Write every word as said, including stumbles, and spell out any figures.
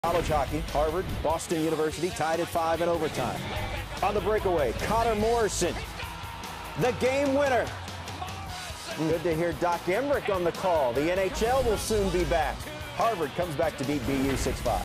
College hockey, Harvard, Boston University tied at five in overtime. On the breakaway, Conor Morrison, the game winner. Good to hear Doc Emmerich on the call. The N H L will soon be back. Harvard comes back to beat B U six five.